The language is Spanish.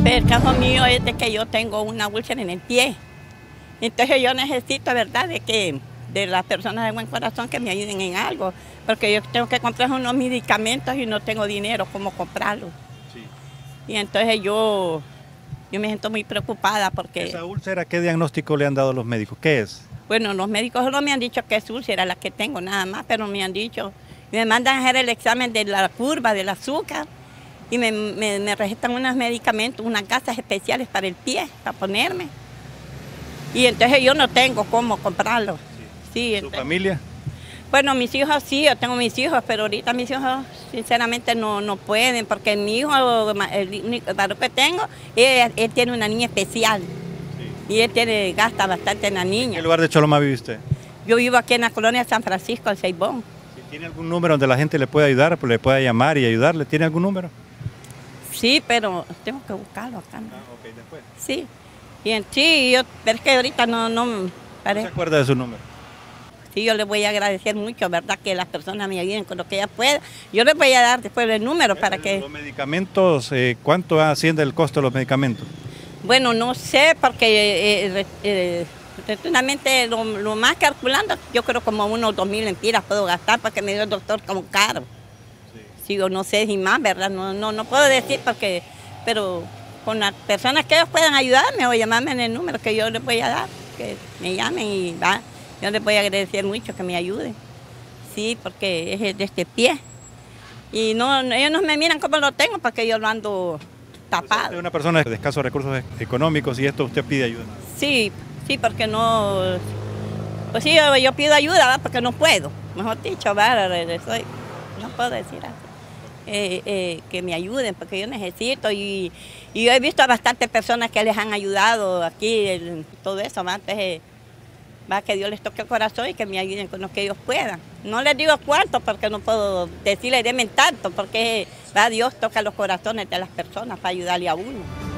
El caso mío es de que yo tengo una úlcera en el pie. Entonces yo necesito, ¿verdad?, de las personas de buen corazón que me ayuden en algo, porque yo tengo que comprar unos medicamentos y no tengo dinero cómo comprarlos. Sí. Y entonces yo me siento muy preocupada porque... ¿Esa úlcera qué diagnóstico le han dado los médicos? ¿Qué es? Bueno, los médicos solo me han dicho que es úlcera la que tengo, nada más, pero me han dicho, me mandan a hacer el examen de la curva del azúcar y me recetan unos medicamentos, unas gasas especiales para el pie, para ponerme. Y entonces yo no tengo cómo comprarlo. Sí, ¿Su familia? Bueno, mis hijos sí, yo tengo mis hijos, pero ahorita mis hijos sinceramente no pueden, porque mi hijo, el único varón que tengo, él tiene una niña especial. Sí. Y él gasta bastante en la niña. ¿En qué lugar de Choloma vive usted? Yo vivo aquí en la colonia San Francisco, en Ceibón. ¿Tiene algún número donde la gente le pueda ayudar, le pueda llamar y ayudarle? ¿Tiene algún número? Sí, pero tengo que buscarlo acá. ¿No? Ah, ok, después. Sí, pero es que ahorita no se acuerda de su número. Sí, yo le voy a agradecer mucho, ¿verdad?, que las personas me ayuden con lo que ella pueda. Yo les voy a dar después el número para que... ¿Los medicamentos, cuánto asciende el costo de los medicamentos? Bueno, no sé, porque rotundamente lo más calculando, yo creo como unos 2.000 lempiras puedo gastar porque me dio el doctor como caro. Sí, yo no sé si más, ¿verdad? No puedo decir porque... Pero con las personas que ellos puedan ayudarme o llamarme en el número que yo les voy a dar, que me llamen y va. Yo les voy a agradecer mucho que me ayuden, sí, porque es de este pie. Y ellos no me miran como lo tengo porque yo lo ando tapado. Usted es una persona de escasos recursos económicos y esto usted pide ayuda. Sí, pues pues sí, yo pido ayuda, ¿verdad?, porque no puedo, mejor dicho, ¿verdad? No puedo decir así. Que me ayuden porque yo necesito y yo he visto a bastantes personas que les han ayudado aquí, todo eso, ¿verdad? Entonces, va, que Dios les toque el corazón y que me ayuden con lo que ellos puedan. No les digo cuánto porque no puedo decirles denme tanto, porque va, Dios toca los corazones de las personas para ayudarle a uno.